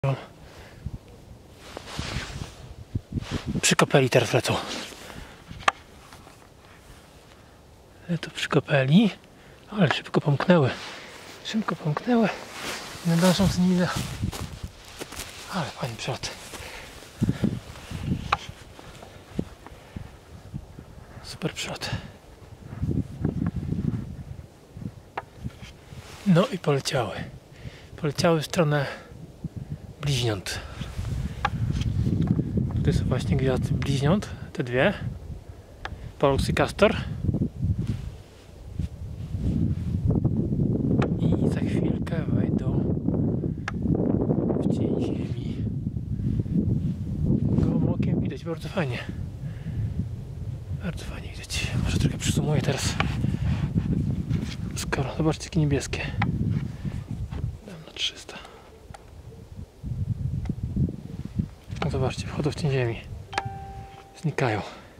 Przy kopeli teraz lecą. Lecą przy kopeli. Ale szybko pomknęły. Szybko pomknęły. Nie dążą z nimi. Ale fajny przód. Super przód. No i poleciały. Poleciały w stronę bliźniąt. Tutaj są właśnie gwiazdy bliźniąt, te dwie. Pollux i Castor. I za chwilkę wejdą w cień ziemi. Gołym okiem widać bardzo fajnie. Bardzo fajnie widać. Może trochę przysumuję teraz. Skoro, zobaczcie jakie niebieskie. Dam na 300. No zobaczcie, wchodzą w cień ziemi. Znikają.